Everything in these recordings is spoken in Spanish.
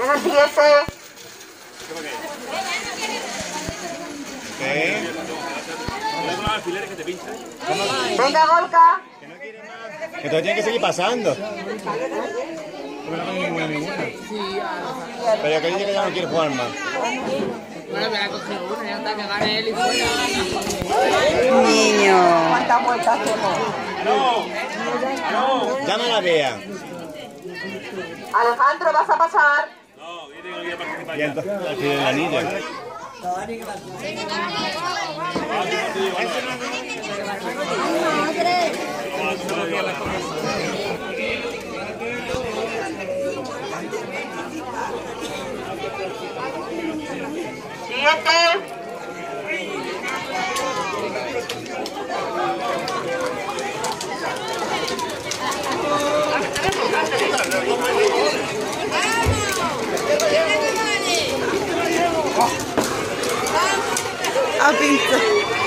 Venga, el siguiente. ¿Qué? Venga, Golka. Entonces tiene que seguir pasando. Pero que dice que ya no quiere jugar más. Bueno, pero ha cogido una, ya está, que gane él y fuera. Niño. ¿Cuántas vueltas hacemos? Llama a Bea. Alejandro, ¿vas a pasar? Y entonces al final la niña. Siguiente. A pinto.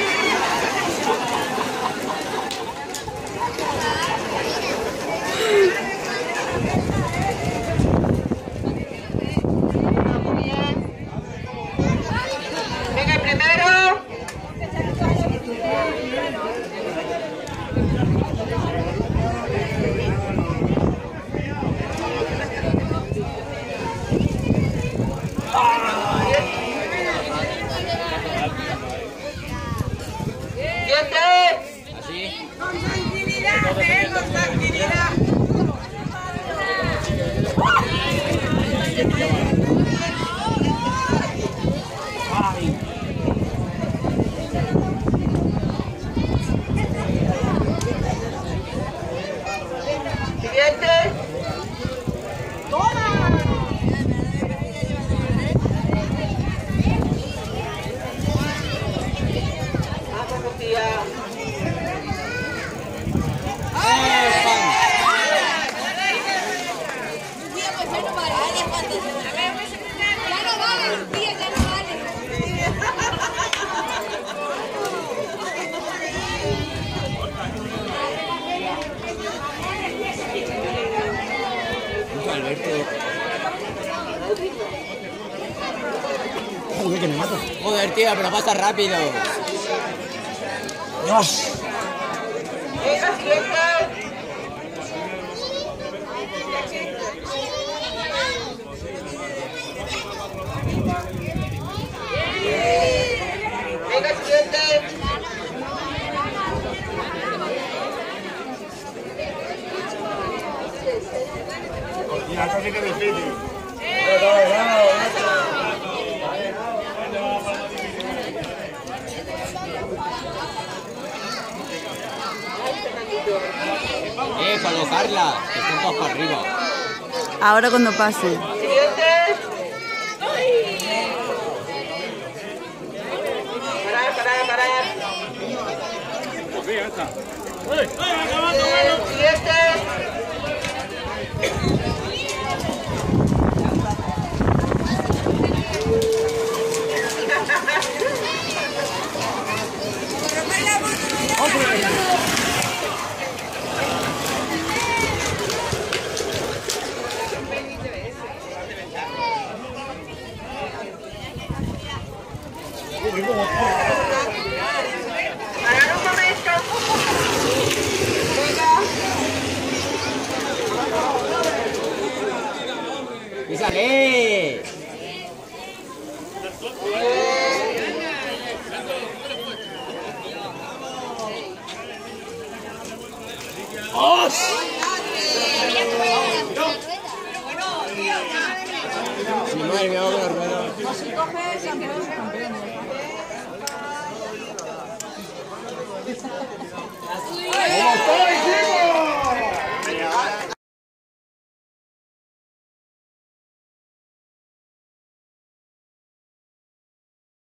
Venga, el primero. Así. Con tranquilidad, con tranquilidad. Siguiente. Vamos, Sofía. Joder, que me mato. Joder, tío, pero pasa rápido. Dios. Venga, siguiente. Venga, siguiente. Y esto sí que es difícil. Colocarla, que están todos para arriba. Ahora cuando pase. Siguiente. Parar. Siguiente. Parar un momento. Venga. ¡Písale! ¡Oh! Sí, madre mía, que la rueda.